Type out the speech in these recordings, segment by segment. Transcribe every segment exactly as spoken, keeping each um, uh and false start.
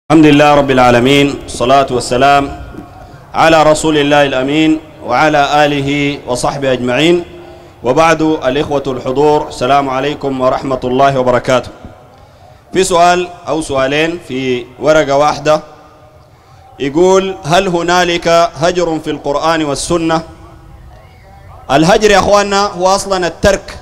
الحمد لله رب العالمين، الصلاة والسلام على رسول الله الأمين وعلى آله وصحبه أجمعين، وبعد. الإخوة الحضور، السلام عليكم ورحمة الله وبركاته. في سؤال أو سؤالين في ورقة واحدة يقول: هل هنالك هجر في القرآن والسنة؟ الهجر يا أخواننا هو أصلا الترك،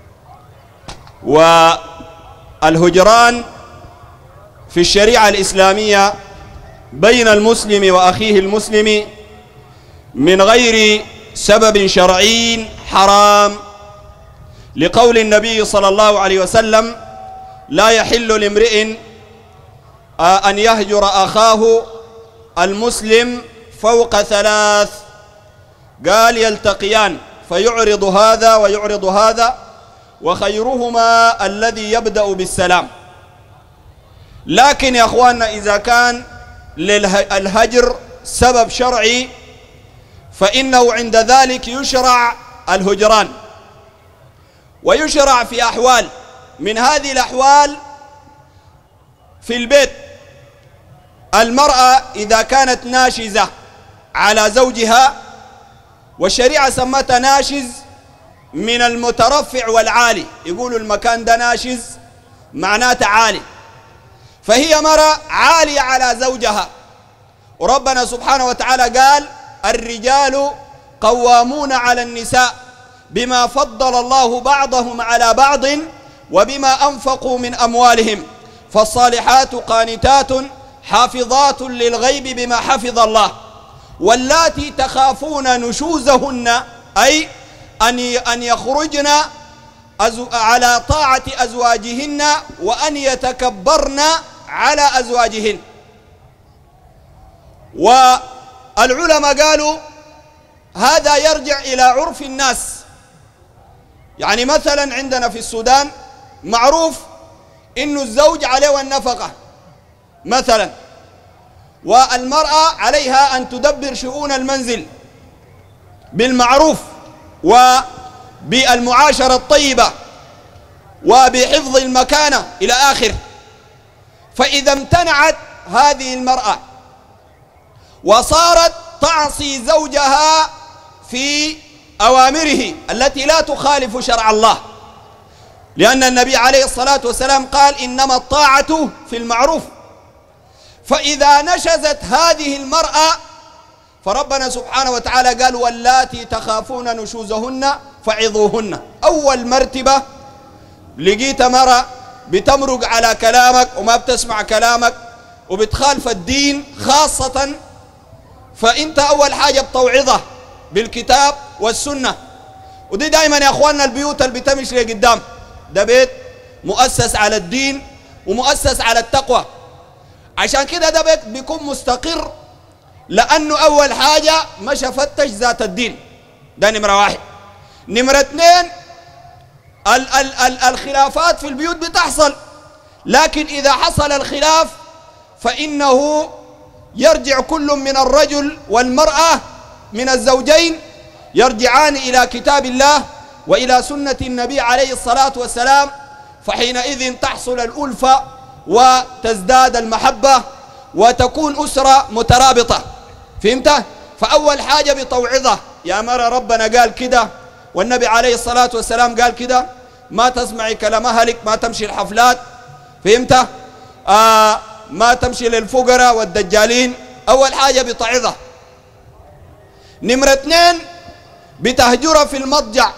والهجران في الشريعة الإسلامية بين المسلم وأخيه المسلم من غير سبب شرعي حرام، لقول النبي صلى الله عليه وسلم: لا يحل لامرئ أن يهجر أخاه المسلم فوق ثلاث. قال: يلتقيان فيعرض هذا ويعرض هذا، وخيرهما الذي يبدأ بالسلام. لكن يا أخواننا إذا كان للهجر سبب شرعي فإنه عند ذلك يشرع الهجران، ويشرع في أحوال. من هذه الأحوال في البيت، المرأة إذا كانت ناشزة على زوجها، والشريعة سمتها ناشز من المترفع والعالي، يقولوا المكان ده ناشز معناته عالي، فهي مرأة عالية على زوجها. وربنا سبحانه وتعالى قال: الرجال قوامون على النساء بما فضل الله بعضهم على بعض وبما أنفقوا من أموالهم، فالصالحات قانتات حافظات للغيب بما حفظ الله، واللاتي تخافون نشوزهن، أي أن يخرجن على طاعة أزواجهن وأن يتكبرن على أزواجهن. والعلماء قالوا هذا يرجع إلى عرف الناس. يعني مثلا عندنا في السودان معروف إنه الزوج عليه النفقة مثلا، والمرأة عليها أن تدبر شؤون المنزل بالمعروف وبالمعاشرة الطيبة وبحفظ المكانة إلى آخر. فإذا امتنعت هذه المرأة وصارت تعصي زوجها في أوامره التي لا تخالف شرع الله، لأن النبي عليه الصلاة والسلام قال: إنما الطاعة في المعروف. فإذا نشزت هذه المرأة فربنا سبحانه وتعالى قال: واللاتي تخافون نشوزهن فعظوهن. أول مرتبة لقيت مرأة بتمرق على كلامك وما بتسمع كلامك وبتخالف الدين خاصة، فأنت أول حاجة بتوعظها بالكتاب والسنة. ودي دائما يا أخواننا البيوت اللي بتمشي لقدام ده بيت مؤسس على الدين ومؤسس على التقوى، عشان كده ده بيت بيكون مستقر، لأنه أول حاجة مشى فتش ذات الدين. ده نمرة واحد. نمرة اثنين، ال ال ال الخلافات في البيوت بتحصل، لكن إذا حصل الخلاف فإنه يرجع كل من الرجل والمرأة من الزوجين يرجعان إلى كتاب الله وإلى سنة النبي عليه الصلاة والسلام، فحينئذ تحصل الألفة وتزداد المحبة وتكون أسرة مترابطة. فهمت؟ فأول حاجة بتوعظة: يا مرة ربنا قال كده والنبي عليه الصلاة والسلام قال كده، ما تسمعي كلام أهلك، ما تمشي الحفلات. فهمت؟ آه ما تمشي للفقراء والدجالين. أول حاجة بتوعظة. نمرة اثنين، بتهجر في المضجع.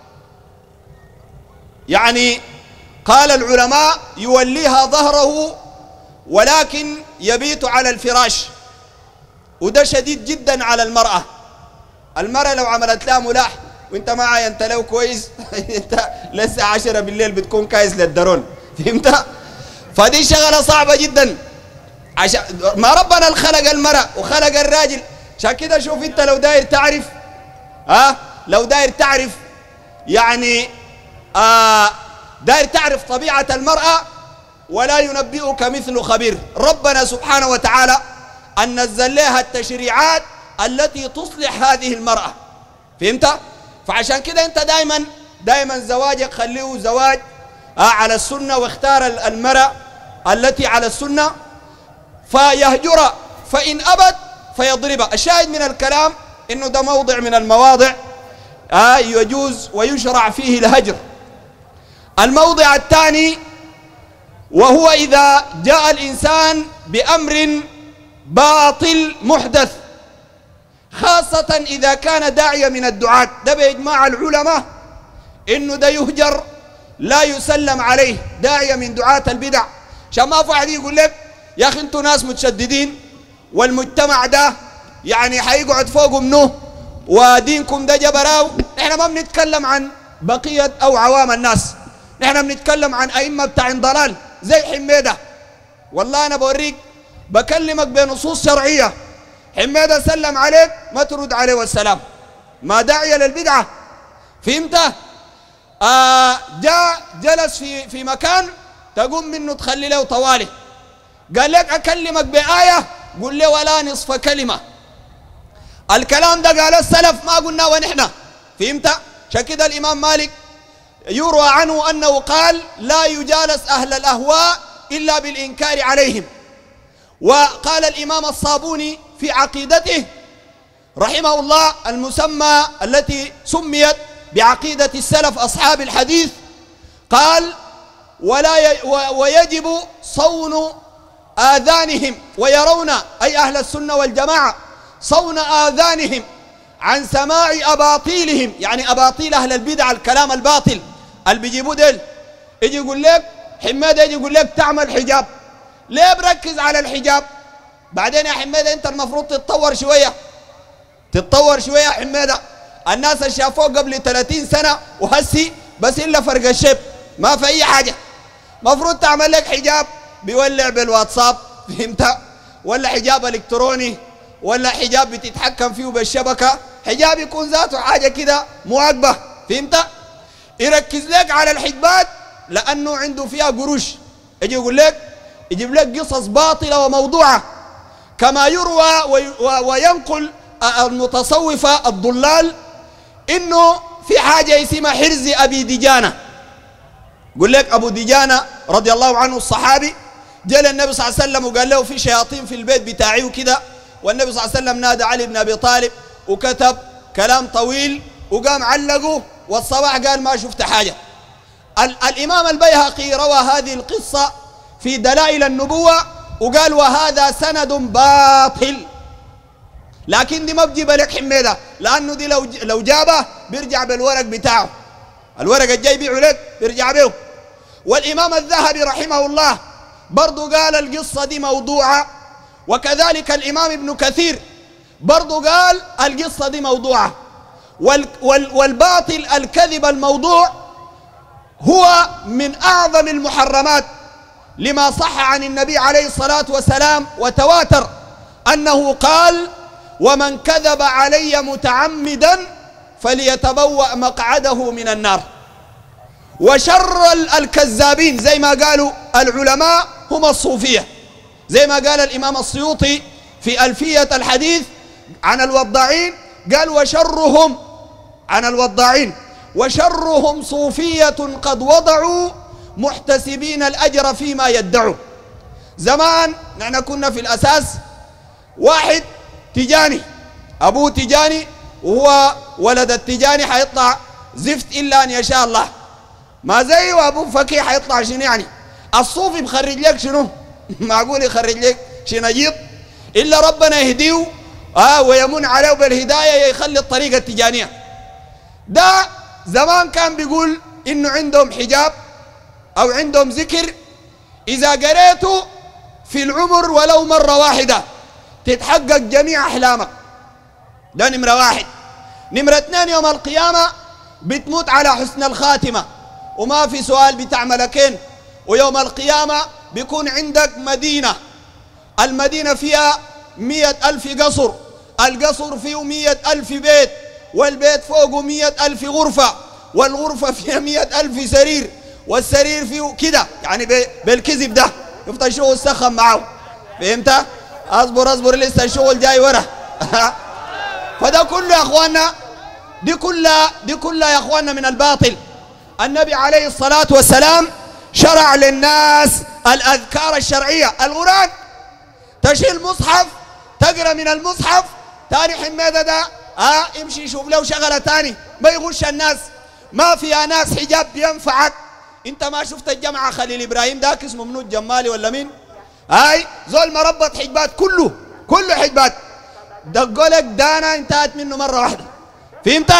يعني قال العلماء: يوليها ظهره ولكن يبيت على الفراش، وده شديد جدا على المرأة. المرأة لو عملت لها ملاح وانت ما عاينت له كويس انت لسه عشرة بالليل بتكون كايس للدرون. فهمت؟ فدي شغلة صعبة جدا، عشان ما ربنا خلق المرأة وخلق الراجل. عشان كده شوف انت لو داير تعرف ها لو داير تعرف يعني آه داير تعرف طبيعة المرأة، ولا ينبئك مثل خبير. ربنا سبحانه وتعالى أن نزل لها التشريعات التي تصلح هذه المرأة. فهمت؟ فعشان كده انت دايما دايما زواجك خليه زواج آه على السنة، واختار المرأة التي على السنة. فيهجر، فإن أبت فيضرب. الشاهد من الكلام إنه ده موضع من المواضع آه يجوز ويشرع فيه الهجر. الموضع الثاني وهو إذا جاء الإنسان بأمر باطل محدث، خاصة إذا كان داعية من الدعاة، ده بإجماع العلماء إنه ده يهجر لا يسلم عليه، داعية من دعاة البدع. عشان ما في واحد يقول لك يا أخي أنتوا ناس متشددين والمجتمع ده يعني حيقعد فوقه منه ودينكم ده جبراو. نحن ما بنتكلم عن بقية أو عوام الناس، نحن بنتكلم عن أئمة بتاع ضلال زي حميدة. والله أنا بوريك بكلمك بنصوص شرعية، حميدة سلم عليك ما ترد عليه والسلام، ما داعي للبدعة. فهمت؟ آه جاء جلس في في مكان تقوم منه تخلي له طوالي، قال لك أكلمك بآية قل له ولا نصف كلمة. الكلام ده قال السلف ما قلنا ونحن. فهمت؟ عشان كده الإمام مالك يروى عنه أنه قال لا يجالس أهل الأهواء إلا بالإنكار عليهم. وقال الإمام الصابوني في عقيدته رحمه الله المسمى التي سميت بعقيدة السلف أصحاب الحديث، قال ولا ي... ويجب صون آذانهم، ويرون أي أهل السنة والجماعة صون آذانهم عن سماع أباطيلهم، يعني أباطيل أهل البدع الكلام الباطل اللي بيجيبوه ديل. يجي يقول لك حمادة، يجي يقول لك تعمل حجاب، ليه بركز على الحجاب؟ بعدين يا حمادة أنت المفروض تتطور شوية، تتطور شوية يا حمادة. الناس اللي شافوه قبل ثلاثين سنة وهسي بس إلا فرق الشيب، ما في أي حاجة. مفروض تعمل لك حجاب بيولع بالواتساب، فهمت؟ ولا حجاب إلكتروني، ولا حجاب بتتحكم فيه بالشبكة، حجاب يكون ذاته حاجة كده مواكبة. فهمت؟ يركز لك على الحجبات لأنه عنده فيها قروش. يجي يقول لك يجيب لك قصص باطلة وموضوعة، كما يروى وينقل المتصوفة الضلال إنه في حاجة اسمها حرز أبي دجانة. يقول لك أبو دجانة رضي الله عنه الصحابي جاء النبي صلى الله عليه وسلم وقال له في شياطين في البيت بتاعي وكده، والنبي صلى الله عليه وسلم نادى علي بن أبي طالب وكتب كلام طويل وقام علقه، والصباح قال ما شفت حاجة. الإمام البيهقي روى هذه القصة في دلائل النبوة وقال وهذا سند باطل، لكن دي ما بجيبها لك حميدة، لأنه دي لو لو جابه بيرجع بالورق بتاعه، الورق الجاي بيعه لك بيرجع به. والإمام الذهبي رحمه الله برضو قال القصة دي موضوعة، وكذلك الإمام ابن كثير برضو قال القصة دي موضوعة. وال وال والباطل الكذب الموضوع هو من أعظم المحرمات، لما صح عن النبي عليه الصلاة والسلام وتواتر أنه قال ومن كذب علي متعمدا فليتبوأ مقعده من النار. وشر الكذابين زي ما قالوا العلماء هم الصوفية، زي ما قال الإمام السيوطي في ألفية الحديث عن الوضاعين، قال وشرهم عن الوضاعين وشرهم صوفية قد وضعوا محتسبين الأجر فيما يدعوا. زمان نحن كنا في الأساس واحد تجاني، أبوه تجاني وهو ولد التجاني حيطلع زفت إلا أن يشاء الله، ما زي وأبوه فكي حيطلع شنو يعني؟ الصوفي بخرج لك شنو؟ معقول يخرج لك شنجيط؟ إلا ربنا يهديه آه ويمن عليه بالهداية يخلي الطريقة التجانية. ده زمان كان بيقول إنه عندهم حجاب أو عندهم ذكر إذا قريته في العمر ولو مرة واحدة تتحقق جميع أحلامك. ده نمرة واحد. نمرة اثنين يوم القيامة بتموت على حسن الخاتمة وما في سؤال بتاع ملكين. ويوم القيامة بيكون عندك مدينة، المدينة فيها مئة ألف قصر، القصر فيه مئة ألف بيت، والبيت فوقه مئة ألف غرفة، والغرفة فيها مئة ألف سرير، والسرير فيه كده يعني بالكذب ده يفضل الشغل سخن معه. فهمت؟ اصبر اصبر لسه الشغل جاي ورا. فده كله يا اخواننا، دي كلها دي كلها يا اخواننا من الباطل. النبي عليه الصلاة والسلام شرع للناس الأذكار الشرعية. القرآن تشيل مصحف تقرا من المصحف تاني حميدة ده اه امشي شوف له شغله تاني ما يغش الناس. ما فيها ناس حجاب بينفعك. انت ما شفت الجامعه خليل ابراهيم داك اسمه منو الجمالي ولا مين؟ هاي زول مربط حجبات كله كله حجبات. دقولك دانا انتهت منه مره واحده. فهمت؟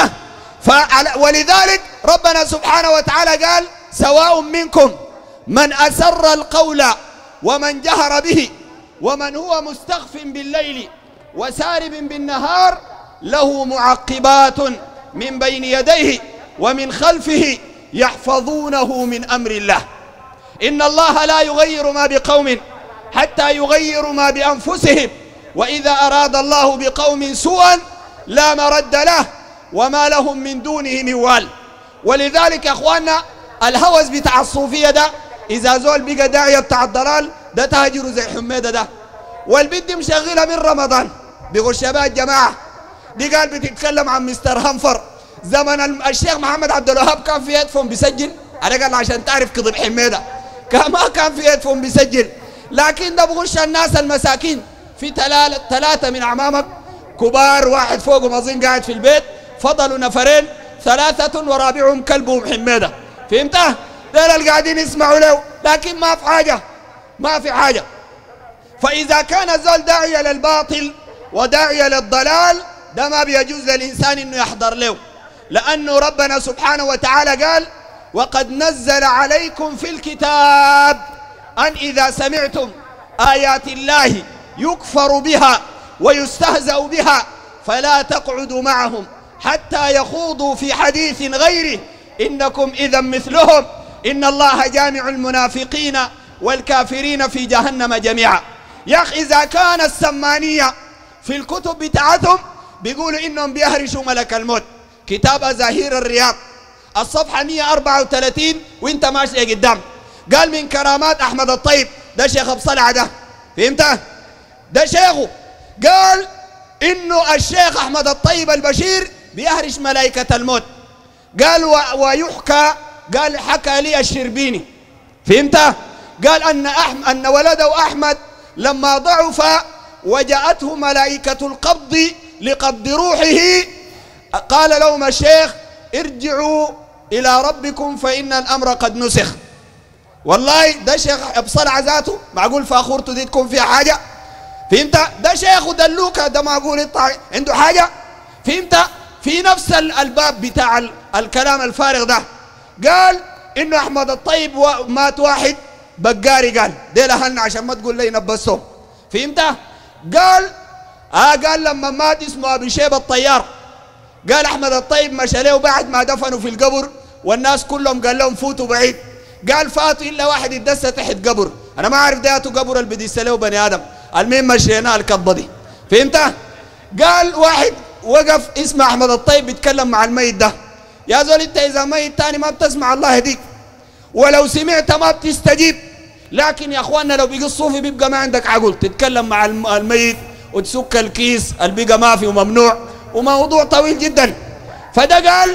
ولذلك ربنا سبحانه وتعالى قال سواء منكم من أسر القول ومن جهر به ومن هو مستخف بالليل وسارب بالنهار له معقبات من بين يديه ومن خلفه يحفظونه من أمر الله. إن الله لا يغير ما بقوم حتى يغيروا ما بأنفسهم وإذا أراد الله بقوم سوءا لا مرد له وما لهم من دونه من وال. ولذلك يا اخواننا الهوس بتاع الصوفيه ده اذا زول بقى داعيه بتاع الضلال ده تهجروا زي حميده ده. والبنت مشغله من رمضان بيقول شباب الجماعه دي قال بتتكلم عن مستر هنفر زمن الشيخ محمد عبد الوهاب كان في هيدفون بيسجل. انا قال عشان تعرف كذب حميده كان ما كان في هيدفون بيسجل. لكن ده بغش الناس المساكين. في ثلاثه من اعمامك كبار واحد فوقهم اظن قاعد في البيت فضلوا نفرين ثلاثة ورابعهم كلبهم حميدة. فهمته؟ دول اللي قاعدين يسمعوا له لكن ما في حاجة ما في حاجة. فإذا كان الزول داعية للباطل وداعية للضلال ده ما بيجوز للإنسان إنه يحضر له. لأنه ربنا سبحانه وتعالى قال وقد نزل عليكم في الكتاب أن إذا سمعتم آيات الله يكفر بها ويستهزأ بها فلا تقعدوا معهم حتى يخوضوا في حديث غيره إنكم إذا مثلهم إن الله جامع المنافقين والكافرين في جهنم جميعا. يا أخي إذا كان السمانية في الكتب بتاعتهم بيقولوا إنهم بيهرشوا ملك الموت. كتاب أزاهير الرياض الصفحة مئة وأربعة وثلاثين وانت ماشي قدام قال من كرامات أحمد الطيب ده شيخ أبو صلعة ده. فهمت؟ ده شيخه قال إنه الشيخ أحمد الطيب البشير بيهرش ملائكة الموت. قال ويحكى قال حكى لي الشربيني. فهمت؟ قال أن أحمد أن ولده أحمد لما ضعف وجاءته ملائكة القبض لقبض روحه قال لهم الشيخ ارجعوا إلى ربكم فإن الأمر قد نسخ. والله ده شيخ أبصر ذاته معقول فاخورته دي تكون فيها حاجة؟ فهمت؟ ده شيخ دلوكا ده معقول عنده حاجة؟ فهمت؟ في نفس الباب بتاع الكلام الفارغ ده قال إنه أحمد الطيب مات واحد بقاري قال دي لهن عشان ما تقول لي نبسهم. فهمت؟ قال آه قال لما مات اسمه أبي شيبة الطيار قال أحمد الطيب مشى له بعد ما دفنوا في القبر والناس كلهم قال لهم فوتوا بعيد. قال فاتوا إلا واحد يدس تحت قبر أنا ما أعرف دياته قبر اللي بديس له بني آدم المهم مشيناه الكضة دي. فهمت؟ قال واحد وقف اسمه أحمد الطيب بيتكلم مع الميت ده يا زول انت إذا ميت تاني ما بتسمع الله يهديك ولو سمعت ما بتستجيب. لكن يا أخواننا لو بيجي الصوفي بيبقى ما عندك عقل تتكلم مع الميت وتسك الكيس اللي بيبقى ما فيه وممنوع وموضوع طويل جدا. فده قال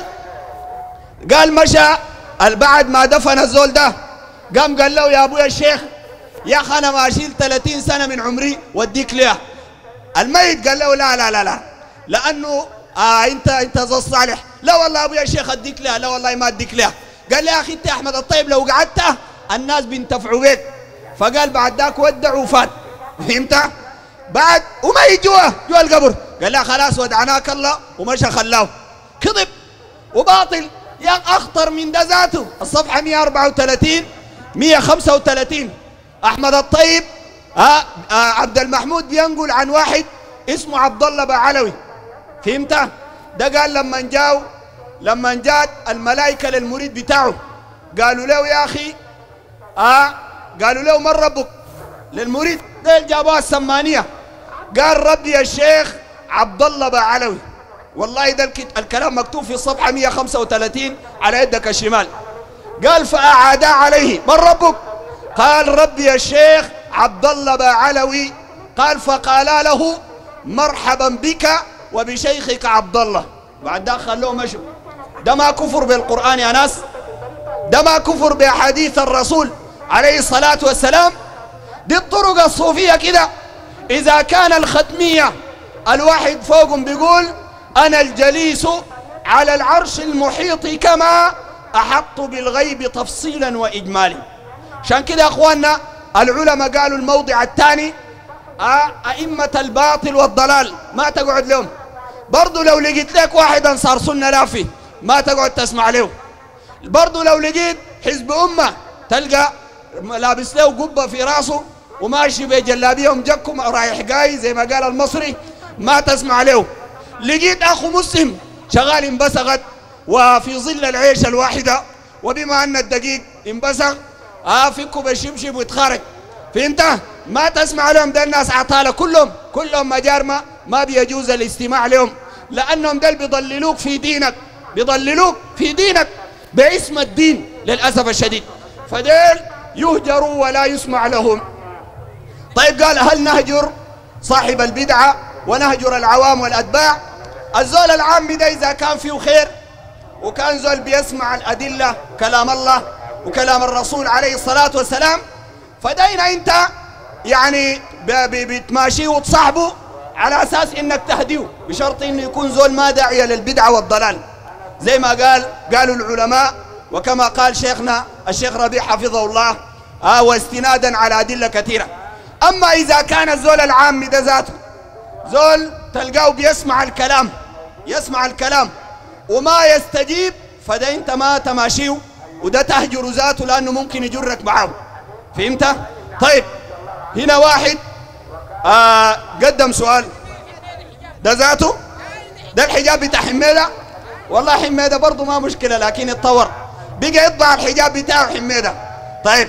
قال مشى بعد ما دفن الزول ده قام قال له يا ابويا الشيخ يا اخي انا ما اشيل ثلاثين سنه من عمري واديك ليه. الميت قال له لا لا لا لا لانه آه انت انت زول صالح. لا والله ابويا الشيخ اديك ليه. لا والله ما اديك ليه. قال لي يا اخي انت يا احمد الطيب لو قعدت الناس بينتفعوا بيك. فقال بعد ذاك ودع وفات. فهمت؟ بعد وما جوا جوا القبر قال لا خلاص ودعناك الله ومشى خلاه. كذب وباطل يا اخطر من ده ذاته. الصفحه مئة وأربعة وثلاثين مئة وخمسة وثلاثين احمد الطيب آه آه عبد المحمود بينقل عن واحد اسمه عبد الله بعلوي. فهمت؟ ده قال لما جاوا لما جات الملائكه للمريد بتاعه قالوا له يا اخي اه قالوا له من ربك للمريد ده جابوها السمانيه قال ربي الشيخ عبد الله بعلوي. والله ده الكلام مكتوب في الصفحه مئة وخمسة وثلاثين على يدك الشمال. قال فأعادا عليه من ربك قال ربي الشيخ عبد الله بعلوي. قال فقالا له مرحبا بك وبشيخك عبد الله. بعد ذاك خلوه مشوا. ده ما كفر بالقرآن يا ناس. ده ما كفر بأحاديث الرسول عليه الصلاة والسلام. دي الطرق الصوفية كده إذا كان الختمية الواحد فوقهم بيقول أنا الجليس على العرش المحيط كما أحط بالغيب تفصيلا وإجمالا. عشان كده يا أخواننا العلماء قالوا الموضع الثاني أئمة الباطل والضلال ما تقعد لهم. برضو لو لقيت لك واحد أنصار سنة لافي ما تقعد تسمع له. برضو لو لقيت حزب أمة تلقى لابس له قبة في راسه وماشي بجلابيه ومجكم رايح جاي زي ما قال المصري ما تسمع له. لقيت أخو مسلم شغال انبسغت وفي ظل العيش الواحدة وبما أن الدقيق انبسغ آه فكوا بالشبشب ويتخارج فهمت؟ ما تسمع لهم. ده الناس عطالة كلهم كلهم مجارمة ما بيجوز الاستماع لهم لأنهم دل بيضللوك في دينك بيضللوك في دينك باسم الدين للأسف الشديد. فديل يهجروا ولا يسمع لهم. طيب قال هل نهجر صاحب البدعة ونهجر العوام والأتباع؟ الزول العام ده إذا كان فيه خير وكان زول بيسمع الأدلة كلام الله وكلام الرسول عليه الصلاة والسلام فدينا أنت يعني بتماشيه وتصاحبه على أساس إنك تهديه بشرط إنه يكون زول ما داعية للبدعة والضلال زي ما قال قالوا العلماء وكما قال شيخنا الشيخ ربيع حفظه الله آه واستنادا على أدلة كثيرة. أما إذا كان الزول العام ده ذاته زول تلقاه بيسمع الكلام يسمع الكلام وما يستجيب فده انت ما تماشيه وده تهجر ذاته لأنه ممكن يجرك معاه فهمت؟ طيب هنا واحد آه قدم سؤال ده ذاته ده الحجاب بتاع حميدة. والله حميدة برضه ما مشكلة لكن اتطور بقى يطبع الحجاب بتاعه حميدة. طيب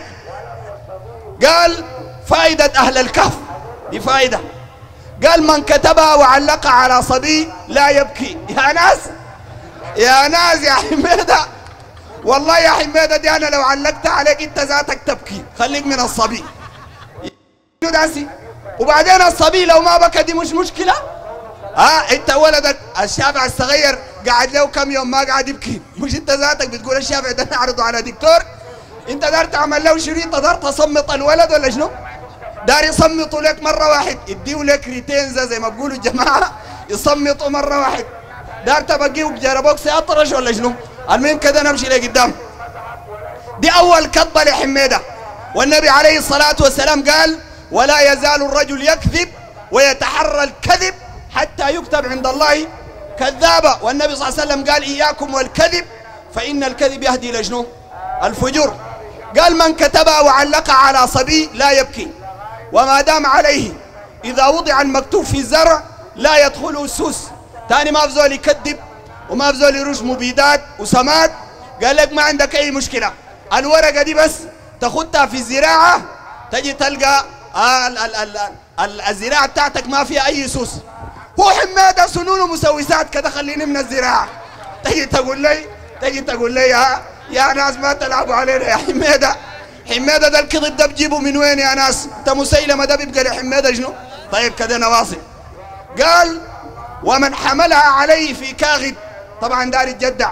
قال فائدة أهل الكهف دي فائدة. قال من كتبها وعلقها على صبي لا يبكي. يا ناس يا ناس يا حميدة والله يا حميدة دي أنا لو علقتها عليك أنت ذاتك تبكي خليك من الصبي. وبعدين الصبي لو ما بكى دي مش مشكلة. ها انت ولدك الشافع الصغير قاعد له كم يوم ما قاعد يبكي مش انت ذاتك بتقول الشافع ده نعرضه على دكتور؟ انت دار تعمل له شريط دار تصمت الولد ولا شنو؟ دار يصمتوا لك مرة واحد يديوا لك ريتينزا زي ما بقولوا الجماعة يصمتوا مرة واحد دار تبقيه جربوكس أطرش ولا شنو؟ المهم كده نمشي لقدام. دي أول كذبة لحميدة والنبي عليه الصلاة والسلام قال ولا يزال الرجل يكذب ويتحرى الكذب حتى يكتب عند الله كذابة. والنبي صلى الله عليه وسلم قال إياكم والكذب فإن الكذب يهدي إلى شنو؟ الفجور. قال من كتبها وعلقها على صبي لا يبكي وما دام عليه إذا وضع المكتوب في الزرع لا يدخله السوس. تاني ما في زول يكذب وما في زول يرش مبيدات وسماد. قال لك ما عندك أي مشكلة الورقة دي بس تاخدها في الزراعة تجي تلقى ال ال ال ال الزراعة بتاعتك ما فيها أي سوس. هو حماده سنون ومسوسات كده خليني من الزراعة. تجي تقول لي تجي تقول لي يا يا ناس ما تلعبوا علينا يا حماده. حماده ده الكذب ده بجيبه من وين يا ناس؟ انت مسيلمه ده بيبقى لحماده شنو؟ طيب كده نواصل. قال ومن حملها عليه في كاغد طبعا دار الجدع.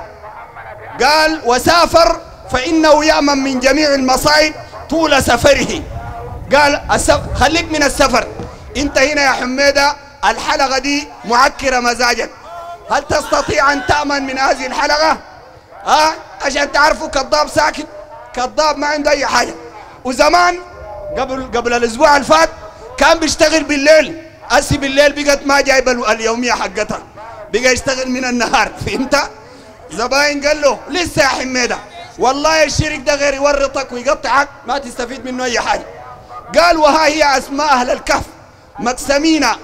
قال وسافر فإنه يأمن من جميع المصائب طول سفره. قال السف... خليك من السفر. انت هنا يا حميدة الحلقة دي معكرة مزاجك. هل تستطيع أن تأمن من هذه الحلقة؟ ها؟ أه؟ عشان تعرفوا كذاب ساكت كذاب ما عنده أي حاجة. وزمان قبل قبل الأسبوع الفات كان بيشتغل بالليل. أسي بالليل بقت ما جايب اليومية حقتها بقى يشتغل من النهار فهمت؟ زباين قال له لسه يا حميدة والله الشريك ده غير يورطك ويقطعك ما تستفيد منه أي حاجة. قال وها هي أسماء أهل الكهف مقسمينا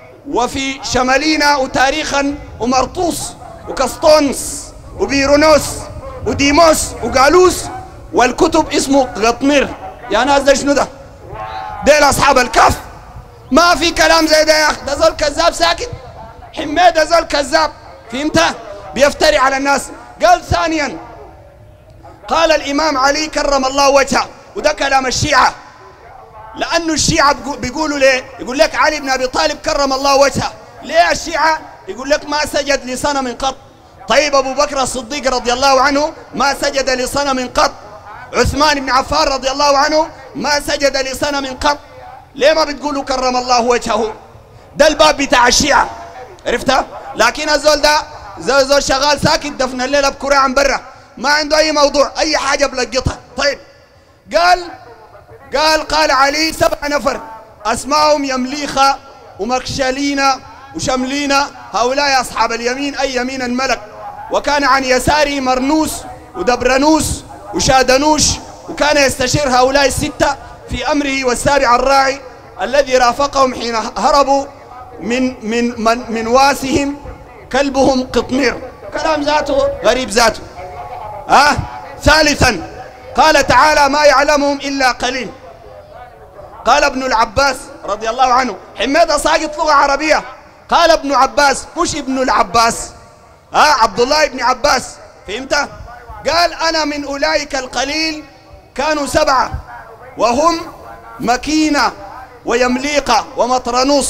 وفي شمالينا وتاريخا ومرطوس وكسطونس وبيرونوس وديموس وقالوس والكتب اسمه غطمير. يا ناس ده شنو ده؟ ديل أصحاب الكهف. ما في كلام زي ده يا أخي. ده زول كذاب ساكت. حميدة زول كذاب فهمت؟ بيفتري على الناس. قال ثانيا قال الإمام علي كرم الله وجهه وده كلام الشيعة لأنه الشيعة بيقولوا ليه؟ يقول لك علي بن أبي طالب كرم الله وجهه. ليه الشيعة؟ يقول لك ما سجد لصنم قط. طيب أبو بكر الصديق رضي الله عنه ما سجد لصنم قط. عثمان بن عفان رضي الله عنه ما سجد لصنم قط. ليه ما بتقولوا كرم الله وجهه؟ ده الباب بتاع الشيعة، عرفتها؟ لكن الزول ده زول زول شغال ساكت دفن الليلة بكرة عن برا، ما عنده أي موضوع، أي حاجة بلقطها. طيب قال قال قال علي سبع نفر أسماءهم يمليخة ومكشلين وشملين، هؤلاء أصحاب اليمين أي يمين الملك، وكان عن يساره مرنوس ودبرنوس وشادنوش، وكان يستشير هؤلاء الستة في أمره، والسابع الراعي الذي رافقهم حين هربوا من من من, من واسهم كلبهم قطمير. كلام ذاته غريب ذاته. آه ثالثا قال تعالى ما يعلمهم إلا قليل. قال ابن العباس رضي الله عنه، حميدة ساقط لغة عربية، قال ابن عباس مش ابن العباس، آه عبد الله بن عباس، فهمت؟ قال أنا من أولئك القليل كانوا سبعة وهم مكينة ويمليقة ومطرنوس،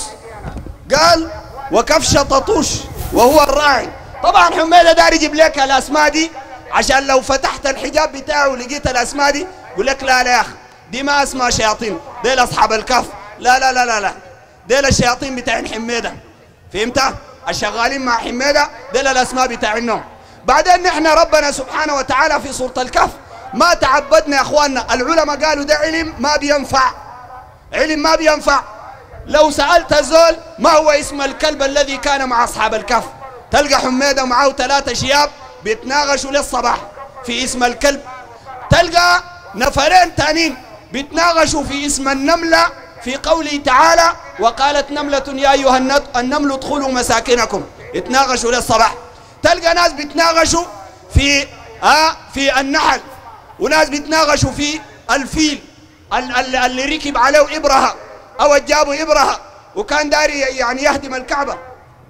قال وكفشة ططوش وهو الراعي. طبعا حميدة داري يجيب لك الأسماء دي عشان لو فتحت الحجاب بتاعه ولقيت الأسماء دي يقول لك لا لا يا أخي دي ما أسماء شياطين، ديل أصحاب الكهف، لا لا لا لا لا ديل الشياطين بتاعين حميدة، فهمت؟ الشغالين مع حميدة ديل الأسماء بتاعينهم. بعدين نحن ربنا سبحانه وتعالى في سورة الكهف ما تعبدنا يا اخواننا، العلماء قالوا ده علم ما بينفع، علم ما بينفع. لو سألت الزول ما هو اسم الكلب الذي كان مع أصحاب الكهف، تلقى حميدة معه ثلاثة شياب بيتناغشوا للصباح في اسم الكلب، تلقى نفرين تانيين بيتناغشوا في اسم النملة في قوله تعالى وقالت نملة يا أيها النمل ادخلوا مساكنكم، يتناغشوا للصباح. تلقى ناس بيتناغشوا في آه في النحل، وناس بيتناغشوا في الفيل اللي ركب عليه إبرها أو جابوا إبرها وكان داري يعني يهدم الكعبة،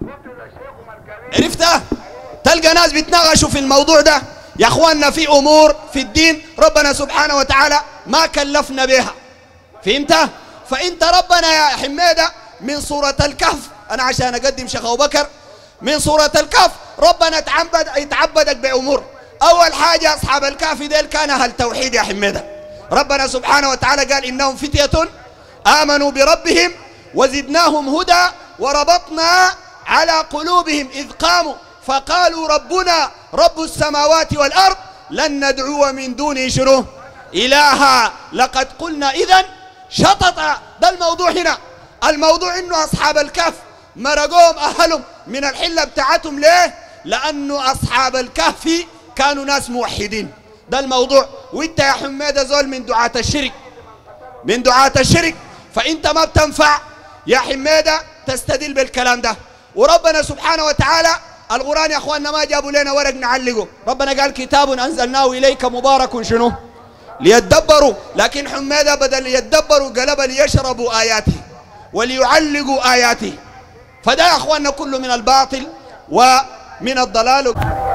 عرفتها؟ تلقى ناس بيتناغشوا في الموضوع ده. يا اخواننا في امور في الدين ربنا سبحانه وتعالى ما كلفنا بها، فهمت؟ فانت ربنا يا حميدة من سورة الكهف، انا عشان اقدم شيخ ابو بكر من سورة الكهف ربنا يتعبد يتعبدك بامور. اول حاجة اصحاب الكهف ديل كان اهل توحيد يا حميدة، ربنا سبحانه وتعالى قال انهم فتية امنوا بربهم وزدناهم هدى وربطنا على قلوبهم اذ قاموا فقالوا ربنا رب السماوات والأرض لن ندعو من دونه شنو إلها لقد قلنا إذن شططا. ده الموضوع هنا، الموضوع إنه أصحاب الكهف مرقوهم أهلهم من الحلة بتاعتهم. ليه؟ لأنه أصحاب الكهف كانوا ناس موحدين، ده الموضوع. وإنت يا حميدة زول من دعاة الشرك، من دعاة الشرك، فإنت ما بتنفع يا حميدة تستدل بالكلام ده. وربنا سبحانه وتعالى القرآن يا اخواننا ما جابوا لنا ورق نعلقه، ربنا قال كتاب انزلناه اليك مبارك شنو ليتدبروا، لكن حميدة بدل ليتدبروا قلب ليشربوا اياته وليعلقوا اياته. فده يا اخواننا كله من الباطل ومن الضلال.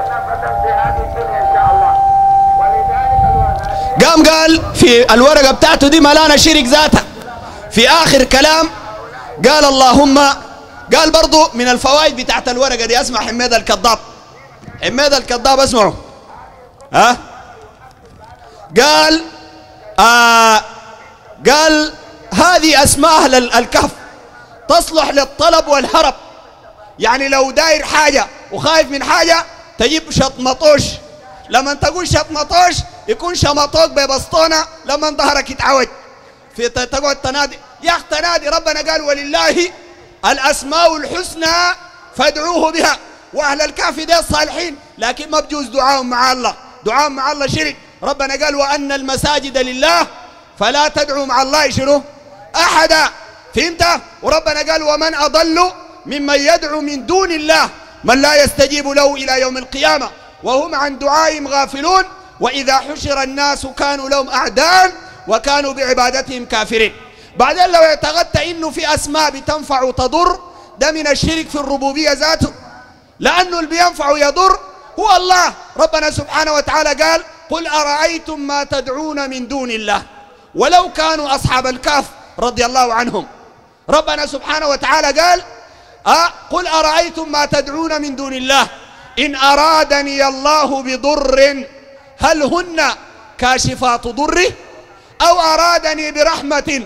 قام قال في الورقة بتاعته دي ملانا شرك ذاتها في اخر كلام قال اللهم، قال برضو من الفوائد بتاعت الورقة دي، اسمع حميدة الكذاب، حميدة الكذاب اسمعوا ها أه؟ قال آه قال هذه اسماء اهل الكهف تصلح للطلب والهرب، يعني لو داير حاجة وخايف من حاجة تجيب شطمطوش، لما تقول شطمطوش يكون شمطوك ببسطونة لما ظهرك يتعوج في تقعد تنادي يا اخ تنادي. ربنا قال ولله الأسماء الحسنى فادعوه بها، وأهل الكهف دي الصالحين لكن ما بجوز دعاهم مع الله، دعاهم مع الله شرك. ربنا قال وأن المساجد لله فلا تدعوا مع الله شنو أحدا، فهمت؟ وربنا قال ومن أضل ممن يدعو من دون الله من لا يستجيب له إلى يوم القيامة وهم عن دعائهم غافلون وإذا حشر الناس كانوا لهم أعداء وكانوا بعبادتهم كافرين. بعدين لو اعتقدت انه في اسماء بتنفع وتضر ده من الشرك في الربوبيه ذاته، لانه اللي بينفع ويضر هو الله. ربنا سبحانه وتعالى قال قل ارايتم ما تدعون من دون الله ولو كانوا اصحاب الكهف رضي الله عنهم. ربنا سبحانه وتعالى قال أه قل ارايتم ما تدعون من دون الله ان ارادني الله بضر هل هن كاشفات ضره او ارادني برحمه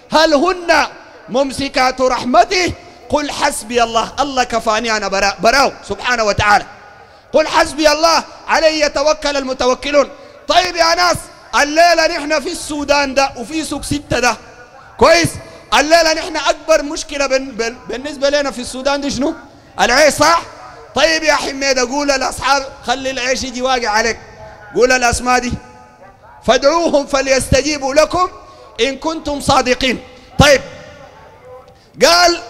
هل هن ممسكات رحمته؟ قل حسبي الله، الله كفاني أنا برا براو سبحانه وتعالى. قل حسبي الله عليه يتوكل المتوكلون. طيب يا ناس، الليلة نحن في السودان ده وفي سوق ستة ده كويس. الليلة نحن أكبر مشكلة بالنسبة لنا في السودان دي شنو؟ العيش، صح؟ طيب يا حميد قول للأصحاب خلي العيش يجي واقع عليك، قول الأسماء دي فادعوهم فليستجيبوا لكم إن كنتم صادقين. طيب قال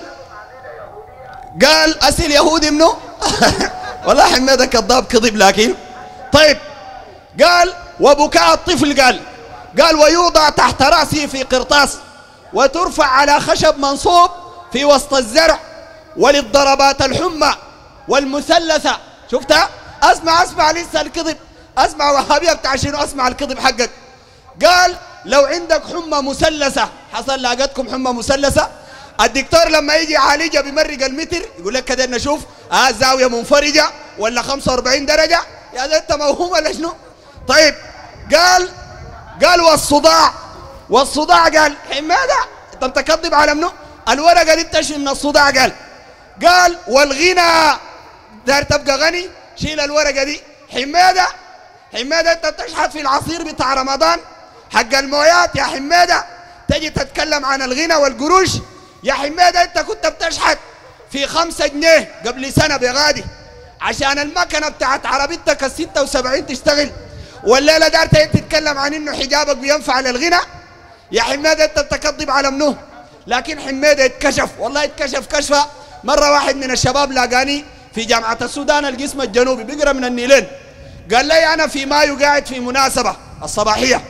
قال أسل يهودي منه والله حميد كذاب كذب. لكن طيب قال وبكاء الطفل، قال قال ويوضع تحت رأسه في قرطاس وترفع على خشب منصوب في وسط الزرع، وللضربات الحمى والمثلثة. شفتها؟ اسمع اسمع لسه الكذب، اسمع وهابيه بتاع شنو، اسمع الكذب حقك. قال لو عندك حمى مثلثة، حصل لاقتكم حمى مثلثة، الدكتور لما يجي يعالجها بمرق المتر يقول لك كده نشوف اه زاوية منفرجة ولا خمسة وأربعين درجة، يا ده انت موهوم ولا شنو؟ طيب قال قال والصداع، والصداع قال حماده انت متكذب على منو؟ الورقه دي بتشفي من الصداع. قال قال والغنى، داير تبقى غني شيل الورقه دي. حماده حماده انت بتشحت في العصير بتاع رمضان حق المويات يا حماده، تجي تتكلم عن الغنى والقروش. يا حماده انت كنت بتشحت في خمسة جنيه قبل سنه بغادي عشان المكنه بتاعت عربيتك ال ستة وسبعين تشتغل، والليله دار تتكلم عن انه حجابك بينفع للغنى. يا حماده انت بتكذب على منه. لكن حماده اتكشف، والله اتكشف كشفه. مره واحد من الشباب لاقاني في جامعه السودان القسم الجنوبي بيقرا من النيلين، قال لي انا في مايو قاعد في مناسبه الصباحيه،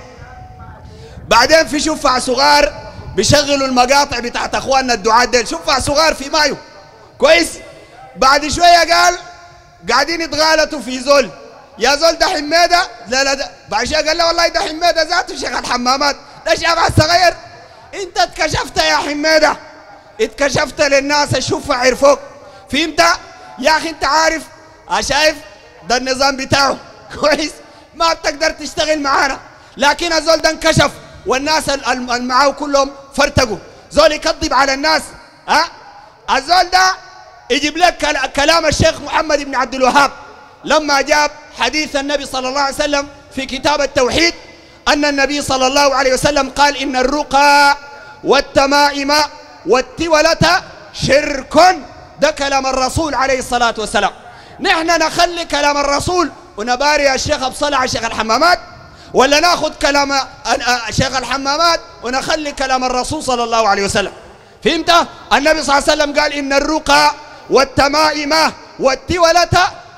بعدين في شفع صغار بيشغلوا المقاطع بتاعت اخواننا الدعاة ديل، شفع صغار في مايو كويس. بعد شويه قال قاعدين يتغالطوا في زول، يا زول ده حماده، لا لا ده بعد شويه قال له والله ده حماده ذاته شيخ الحمامات، ده شاب الصغير. انت اتكشفت يا حماده، اتكشفت للناس، الشفع عرفوك، فهمت يا اخي؟ انت عارف شايف ده النظام بتاعه كويس، ما بتقدر تشتغل معانا. لكن الزول ده انكشف والناس اللي معاه كلهم فرتقوا. زول يكذب على الناس، ها أه؟ الزول ده يجيب لك كلام الشيخ محمد بن عبد الوهاب لما جاب حديث النبي صلى الله عليه وسلم في كتاب التوحيد أن النبي صلى الله عليه وسلم قال إن الرقى والتمائم والتولة شرك. ده كلام الرسول عليه الصلاة والسلام. نحن نخلي كلام الرسول ونباري الشيخ أبو صالح الشيخ الحمامات، ولا ناخذ كلام شيخ الحمامات ونخلي كلام الرسول صلى الله عليه وسلم؟ فهمت؟ النبي صلى الله عليه وسلم قال إن الرقى والتمائم والتولة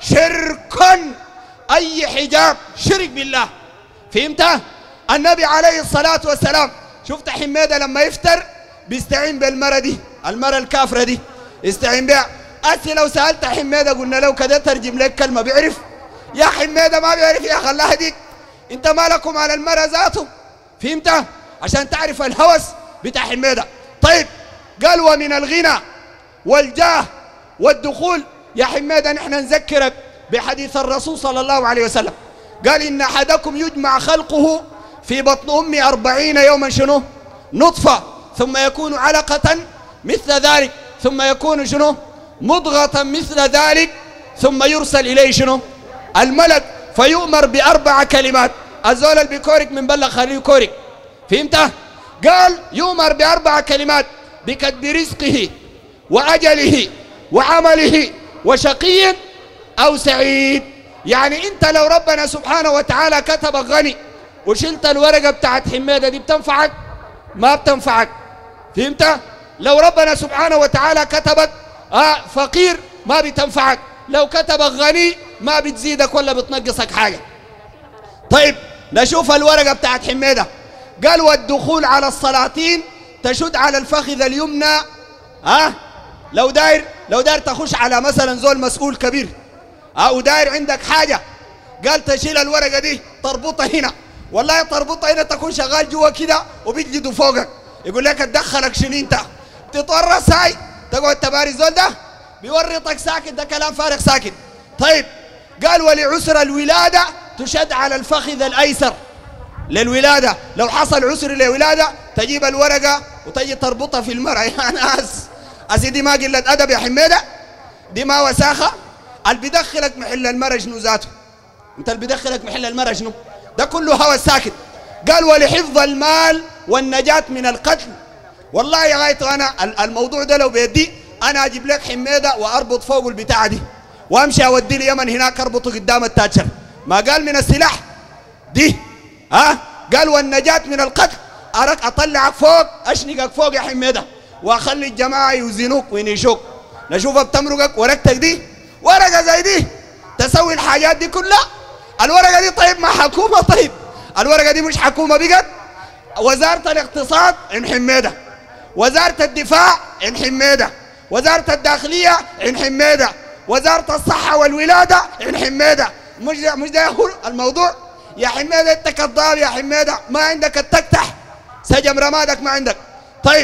شرك، أي حجاب شرك بالله. فهمت؟ النبي عليه الصلاة والسلام شفت حماده لما يفتر بيستعين بالمرة دي، المرة الكافرة دي يستعين بها. أسي لو سألت حماده قلنا له كده ترجم لك كلمة بيعرف؟ يا حماده ما بيعرف يا خلاها ديك، انت مالكم على المرة ذاته. فهمت؟ عشان تعرف الهوس بتاع حماده. طيب قال ومن الغنى والجاه والدخول. يا حماده نحن نذكرك بحديث الرسول صلى الله عليه وسلم، قال إن أحدكم يجمع خلقه في بطن أمي أربعين يوما شنو؟ نطفة، ثم يكون علقة مثل ذلك، ثم يكون شنو؟ مضغة مثل ذلك، ثم يرسل إليه شنو؟ الملك فيؤمر بأربع كلمات. الزول اللي بيكورك من بلغ خليه يكورك. فهمت؟ قال يؤمر بأربع كلمات بكتب رزقه وأجله وعمله وشقي أو سعيد. يعني انت لو ربنا سبحانه وتعالى كتبك غني وشلت الورقة بتاعت حماده دي بتنفعك؟ ما بتنفعك. فهمت؟ لو ربنا سبحانه وتعالى كتبك آه فقير ما بتنفعك، لو كتبك غني ما بتزيدك ولا بتنقصك حاجة. طيب نشوف الورقة بتاعت حماده. قال والدخول على السلاطين تشد على الفخذ اليمنى. ها آه لو داير لو داير تخش على مثلا زول مسؤول كبير او داير عندك حاجه، قال تشيل الورقه دي تربطها هنا، والله تربطها هنا تكون شغال جوا كده وبيجلدوا فوقك، يقول لك اتدخلك شنو انت؟ تتورط هاي تقعد تباري الزول ده بيورطك ساكت، ده كلام فارغ ساكت. طيب قال ولعسر الولاده تشد على الفخذ الايسر. للولادة، لو حصل عسر للولادة تجيب الورقة وتجي تربطها في المرأة. يا ناس أسي دي ما قلة أدب يا حميدة، دي ما وساخة. اللي بيدخلك محل المرأة شنو ذاته؟ أنت اللي بيدخلك محل المرأة شنو؟ ده كله هوى ساكت. قال ولحفظ المال والنجاة من القتل. والله يا غايته أنا الموضوع ده لو بيدي أنا أجيب لك حميدة وأربط فوق البتاعة دي وأمشي أودي لي يمن هناك أربطه قدام التاتشر. ما قال من السلاح دي ها؟ قال والنجاة من القتل. أرك أطلعك فوق أشنقك فوق يا حميدة وأخلي الجماعة يوزنوك وينيشوك. نشوفها بتمرقك ورقتك دي ورقة زي دي تسوي الحاجات دي كلها. الورقة دي طيب ما حكومة؟ طيب الورقة دي مش حكومة بقت وزارة الاقتصاد عن حميدة، وزارة الدفاع عن حميدة، وزارة الداخلية عن حميدة، وزارة الصحة والولادة عن حميدة. مش ده مش ده هو الموضوع يا حميدة. انت كذاب يا حميدة، ما عندك التكتح سجم رمادك ما عندك. طيب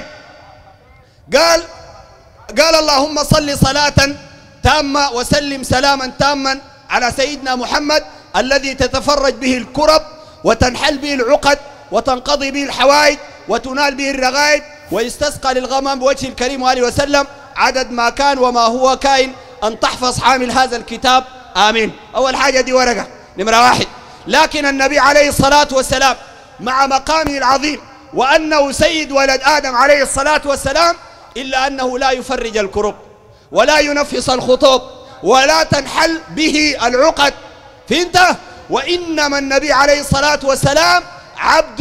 قال قال اللهم صل صلاة تامة وسلم سلاما تاما على سيدنا محمد الذي تتفرج به الكرب وتنحل به العقد وتنقضي به الحوائج وتنال به الرغائب ويستسقى للغمام بوجه الكريم وآله وسلم عدد ما كان وما هو كائن أن تحفظ حامل هذا الكتاب آمين. أول حاجة دي ورقة نمرة واحد. لكن النبي عليه الصلاة والسلام مع مقامه العظيم وأنه سيد ولد آدم عليه الصلاة والسلام إلا أنه لا يفرج الكرب ولا ينفس الخطوب ولا تنحل به العقد. فهمت؟ وإنما النبي عليه الصلاة والسلام عبد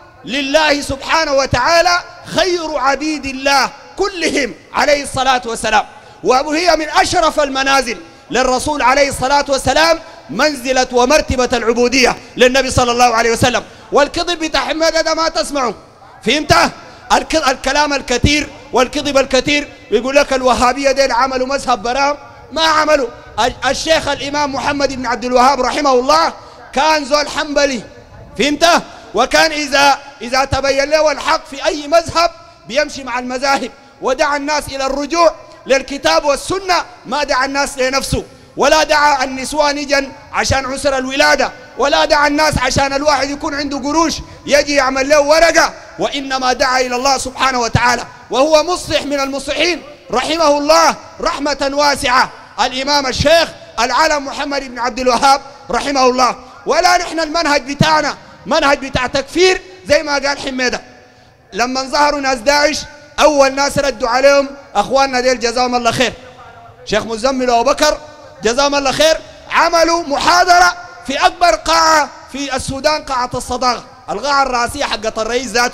لله سبحانه وتعالى خير عبيد الله كلهم عليه الصلاة والسلام. وهي من أشرف المنازل للرسول عليه الصلاة والسلام منزلة ومرتبة العبودية للنبي صلى الله عليه وسلم. والكذب بتاع حميدة ده ما تسمعه. فهمت؟ الكلام الكثير والكذب الكثير بيقول لك الوهابية ديل عملوا مذهب برام، ما عملوا. الشيخ الإمام محمد بن عبد الوهاب رحمه الله كان زول حنبلي. فهمت؟ وكان إذا إذا تبين له الحق في أي مذهب بيمشي مع المذاهب ودعا الناس إلى الرجوع للكتاب والسنة، ما دعا الناس لنفسه ولا دعا النسوان يجن عشان عسر الولادة ولا دعا الناس عشان الواحد يكون عنده قروش يجي يعمل له ورقة، وإنما دعا إلى الله سبحانه وتعالى وهو مصلح من المصلحين رحمه الله رحمة واسعة الإمام الشيخ العالم محمد بن عبد الوهاب رحمه الله. ولا نحن المنهج بتاعنا منهج بتاع تكفير زي ما قال حميدة. لما ظهروا ناس داعش أول ناس ردوا عليهم أخواننا ديل جزاهم الله خير، شيخ مزمل وأبو بكر جزاهم الله خير، عملوا محاضرة في أكبر قاعة في السودان، قاعة الصداقة القاعة الرئاسية حقت الرئيس ذاته.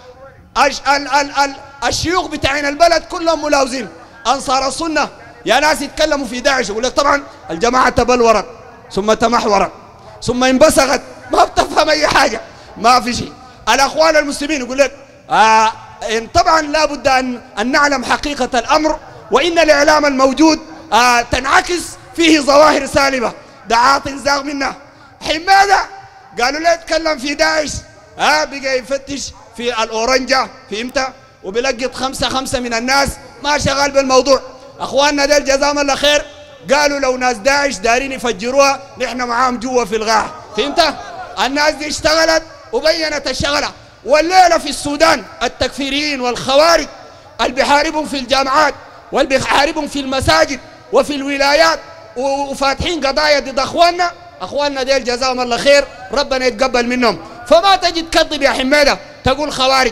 أش ال ال ال الشيوخ بتاعين البلد كلهم ملاوزين أنصار السنة يا ناس يتكلموا في داعش يقول لك طبعا الجماعة تبلورت ثم تمحورت ثم انبسغت، ما بتفهم أي حاجة ما في شيء. الأخوان المسلمين يقول لك آه طبعا لا بد أن, أن نعلم حقيقة الأمر، وإن الإعلام الموجود آه تنعكس فيه ظواهر سالبة. ده عاطل زاغ منا حمادة قالوا له يتكلم في داعش ها آه بقى يفتش في الأورنجة في إمتى وبيلقط خمسة خمسة من الناس ما شغال بالموضوع. أخواننا ديل جزاهم الله خير قالوا لو ناس داعش دارين يفجروها نحن معاهم جوا في الغاح. فهمت؟ الناس دي اشتغلت وبينت الشغلة. والليلة في السودان التكفيريين والخوارج اللي بيحاربهم في الجامعات واللي بيحاربهم في المساجد وفي الولايات وفاتحين قضايا ضد أخواننا، أخواننا ديل جزاهم الله خير ربنا يتقبل منهم. فما تجي تكذب يا حميدة تقول خوارج.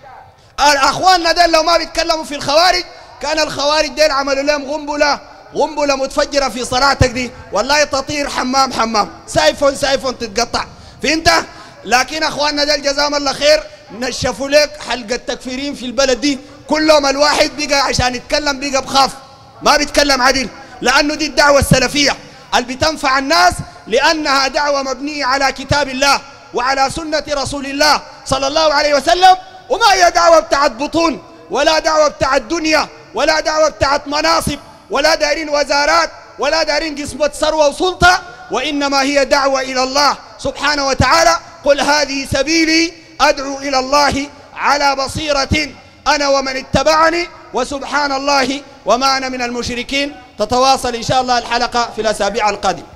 أخواننا ديل لو ما بيتكلموا في الخوارج كان الخوارج ديل عملوا لهم غنبلة غنبلة متفجرة في صلاتك دي والله تطير حمام حمام سايفون سايفون تتقطع. فهمت؟ لكن أخواننا ديل جزاهم الله خير نشفوا لك حلقة تكفيرين في البلد دي كلهم. الواحد بقى عشان يتكلم بقى بخاف ما بيتكلم عدل، لأنه دي الدعوة السلفية اللي بتنفع الناس لأنها دعوة مبنية على كتاب الله وعلى سنة رسول الله صلى الله عليه وسلم، وما هي دعوة بتاعت بطون ولا دعوة بتاعت دنيا ولا دعوة بتاعت مناصب ولا دارين وزارات ولا دارين قسمة ثروة وسلطة، وإنما هي دعوة إلى الله سبحانه وتعالى. قل هذه سبيلي أدعو إلى الله على بصيرة أنا ومن اتبعني وسبحان الله وما أنا من المشركين. تتواصل إن شاء الله الحلقة في الأسابيع القادمة.